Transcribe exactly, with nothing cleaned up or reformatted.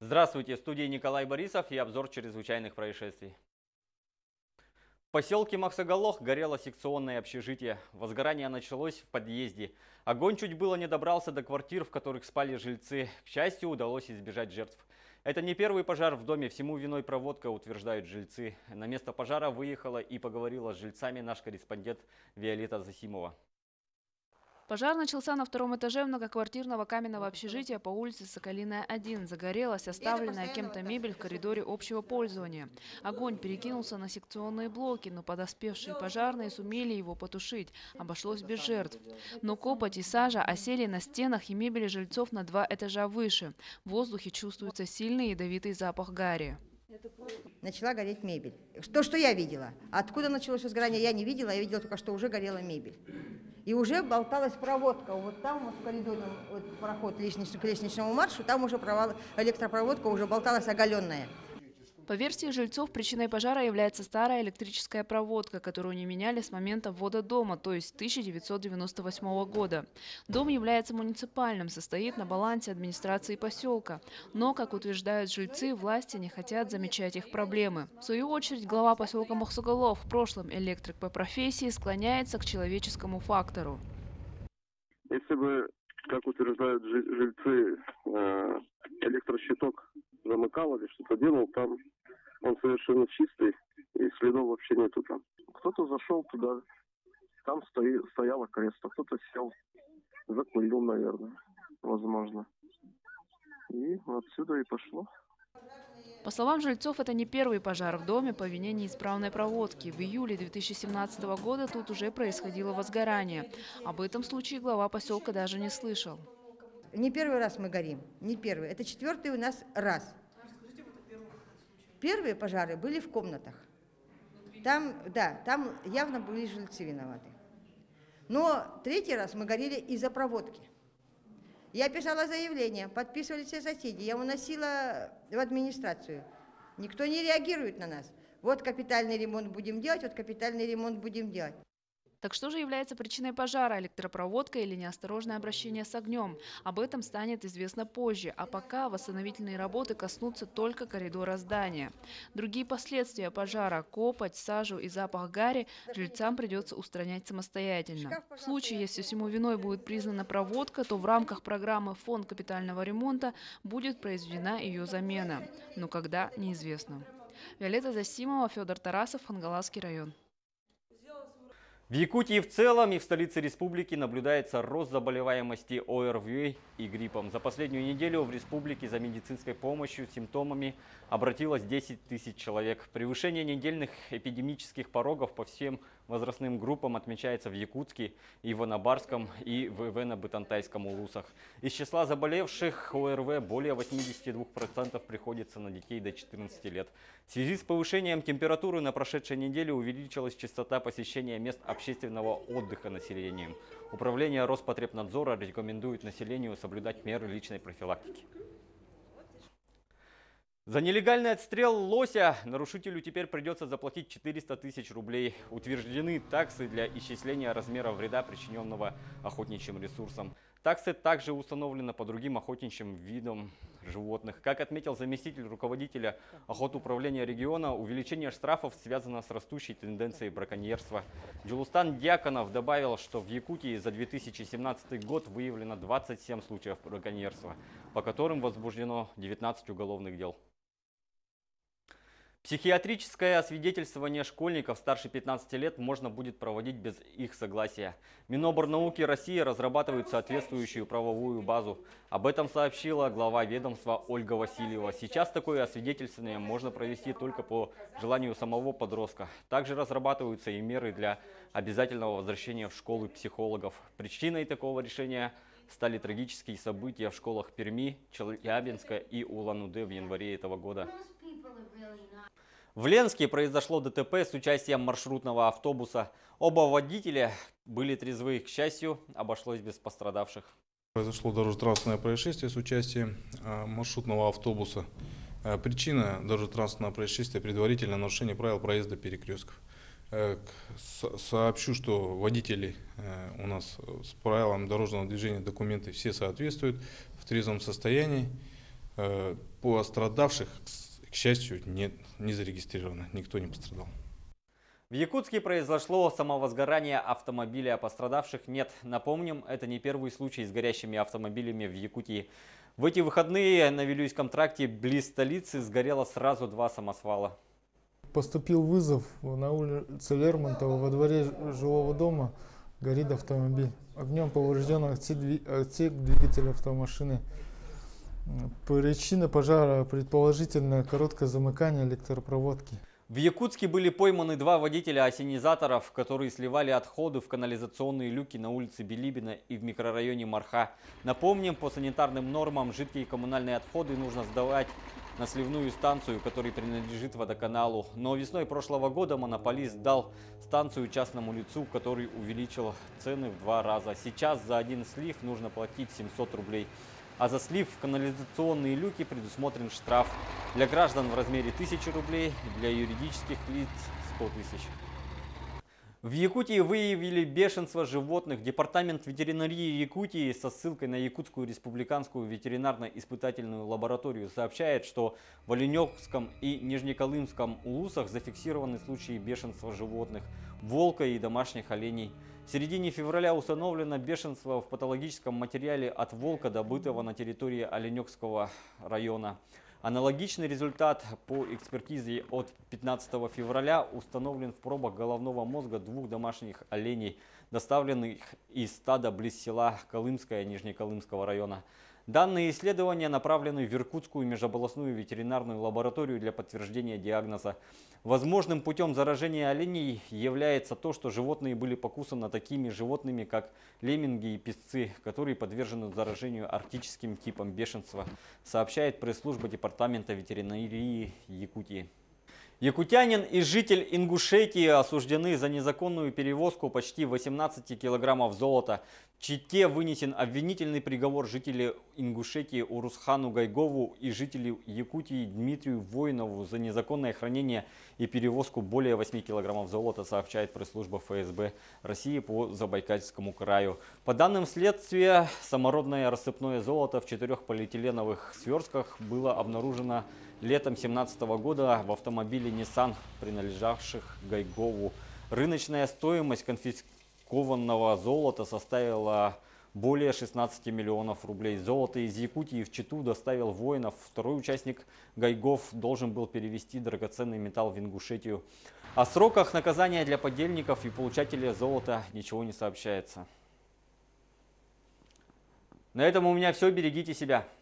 Здравствуйте, в студии Николай Борисов и обзор чрезвычайных происшествий. В поселке Максоголох горело секционное общежитие. Возгорание началось в подъезде. Огонь чуть было не добрался до квартир, в которых спали жильцы. К счастью, удалось избежать жертв. Это не первый пожар в доме, всему виной проводка, утверждают жильцы. На место пожара выехала и поговорила с жильцами наш корреспондент Виолетта Засимова. Пожар начался на втором этаже многоквартирного каменного общежития по улице Соколиная, один. Загорелась оставленная кем-то мебель в коридоре общего пользования. Огонь перекинулся на секционные блоки, но подоспевшие пожарные сумели его потушить. Обошлось без жертв. Но копоть и сажа осели на стенах и мебели жильцов на два этажа выше. В воздухе чувствуется сильный ядовитый запах гари. Начала гореть мебель. То, что я видела. Откуда началось возгорание, я не видела. Я видела только, что уже горела мебель. И уже болталась проводка. Вот там, вот в коридоре, вот проход к лестничному маршу, там уже провал, электропроводка уже болталась оголенная. По версии жильцов, причиной пожара является старая электрическая проводка, которую не меняли с момента ввода дома, то есть тысяча девятьсот девяносто восьмого года. Дом является муниципальным, состоит на балансе администрации поселка. Но, как утверждают жильцы, власти не хотят замечать их проблемы. В свою очередь, глава поселка Максоголох, в прошлом электрик по профессии, склоняется к человеческому фактору. Если бы, как утверждают жильцы, электрощиток замыкал или что-то делал, там он совершенно чистый, и следов вообще нету там. Кто-то зашел туда, там стои, стояло кресло, кто-то сел, закурил, наверное, возможно. И отсюда и пошло. По словам жильцов, это не первый пожар в доме по вине неисправной проводки. В июле две тысячи семнадцатого года тут уже происходило возгорание. Об этом случае глава поселка даже не слышал. Не первый раз мы горим, не первый. Это четвертый у нас раз. Первые пожары были в комнатах. Там, да, там явно были жильцы виноваты. Но третий раз мы горели из-за проводки. Я писала заявление, подписывали все соседи, я уносила в администрацию. Никто не реагирует на нас. Вот капитальный ремонт будем делать, вот капитальный ремонт будем делать. Так что же является причиной пожара – электропроводка или неосторожное обращение с огнем? Об этом станет известно позже, а пока восстановительные работы коснутся только коридора здания. Другие последствия пожара – копоть, сажу и запах гари – жильцам придется устранять самостоятельно. В случае, если всему виной будет признана проводка, то в рамках программы «Фонд капитального ремонта» будет произведена ее замена. Но когда – неизвестно. Виолетта Засимова, Федор Тарасов, Хангаласский район. В Якутии в целом и в столице республики наблюдается рост заболеваемости ОРВИ и гриппом. За последнюю неделю в республике за медицинской помощью с симптомами обратилось десять тысяч человек. Превышение недельных эпидемических порогов по всем возрастным группам отмечается в Якутске, Ивано-Барском и в Ивано-Бытантайском улусах. Из числа заболевших ОРВИ более восьмидесяти двух процентов приходится на детей до четырнадцати лет. В связи с повышением температуры на прошедшей неделе увеличилась частота посещения мест общественного отдыха населением. Управление Роспотребнадзора рекомендует населению соблюдать меры личной профилактики. За нелегальный отстрел лося нарушителю теперь придется заплатить четыреста тысяч рублей. Утверждены таксы для исчисления размера вреда, причиненного охотничьим ресурсом. Таксы также установлены по другим охотничьим видам животных. Как отметил заместитель руководителя охотуправления региона, увеличение штрафов связано с растущей тенденцией браконьерства. Джулустан Дьяконов добавил, что в Якутии за две тысячи семнадцатый год выявлено двадцать семь случаев браконьерства, по которым возбуждено девятнадцать уголовных дел. Психиатрическое освидетельствование школьников старше пятнадцати лет можно будет проводить без их согласия. Миноборнауки России разрабатывает соответствующую правовую базу. Об этом сообщила глава ведомства Ольга Васильева. Сейчас такое освидетельствование можно провести только по желанию самого подростка. Также разрабатываются и меры для обязательного возвращения в школы психологов. Причиной такого решения стали трагические события в школах Перми, Челябинска и Улан-Удэ в январе этого года. В Ленске произошло ДТП с участием маршрутного автобуса. Оба водителя были трезвы. К счастью, обошлось без пострадавших. Произошло дорожно-транспортное происшествие с участием маршрутного автобуса. Причина дорожно-транспортного происшествия – предварительное нарушение правил проезда перекрестков. Сообщу, что водители у нас с правилами дорожного движения, документы все соответствуют, в трезвом состоянии. Э, Пострадавших, к счастью, не, не зарегистрировано, никто не пострадал. В Якутске произошло самовозгорание автомобиля, пострадавших нет. Напомним, это не первый случай с горящими автомобилями в Якутии. В эти выходные на Вилюйском тракте близ столицы сгорело сразу два самосвала. Поступил вызов на улице Лермонтова, во дворе жилого дома горит автомобиль. Огнем поврежден отсек двигателя автомашины. Причина пожара предположительно короткое замыкание электропроводки. В Якутске были пойманы два водителя ассенизаторов, которые сливали отходы в канализационные люки на улице Билибина и в микрорайоне Марха. Напомним, по санитарным нормам жидкие коммунальные отходы нужно сдавать на сливную станцию, которая принадлежит водоканалу. Но весной прошлого года монополист сдал станцию частному лицу, который увеличил цены в два раза. Сейчас за один слив нужно платить семьсот рублей. А за слив в канализационные люки предусмотрен штраф для граждан в размере тысячи рублей, для юридических лиц сто тысяч. В Якутии выявили бешенство животных. Департамент ветеринарии Якутии со ссылкой на Якутскую республиканскую ветеринарно-испытательную лабораторию сообщает, что в Оленевском и Нижнеколымском улусах зафиксированы случаи бешенства животных, волка и домашних оленей. В середине февраля установлено бешенство в патологическом материале от волка, добытого на территории Оленевского района. Аналогичный результат по экспертизе от пятнадцатого февраля установлен в пробах головного мозга двух домашних оленей, доставленных из стада близ села Колымское Нижнеколымского района. Данные исследования направлены в Иркутскую межобластную ветеринарную лабораторию для подтверждения диагноза. Возможным путем заражения оленей является то, что животные были покусаны такими животными, как лемминги и песцы, которые подвержены заражению арктическим типом бешенства, сообщает пресс-служба Департамента ветеринарии Якутии. Якутянин и житель Ингушетии осуждены за незаконную перевозку почти восемнадцати килограммов золота. В Чите вынесен обвинительный приговор жителю Ингушетии Урусхану Гайгову и жителю Якутии Дмитрию Воинову за незаконное хранение и перевозку более восьми килограммов золота, сообщает пресс-служба эф эс бэ России по Забайкальскому краю. По данным следствия, самородное рассыпное золото в четырех полиэтиленовых свертках было обнаружено летом две тысячи семнадцатого года в автомобиле Nissan, принадлежавших Гайгову. Рыночная стоимость конфискованного золота составила более шестнадцати миллионов рублей. Золото из Якутии в Читу доставил Воинов. Второй участник Гайгов должен был перевести драгоценный металл в Ингушетию. О сроках наказания для подельников и получателей золота ничего не сообщается. На этом у меня все. Берегите себя.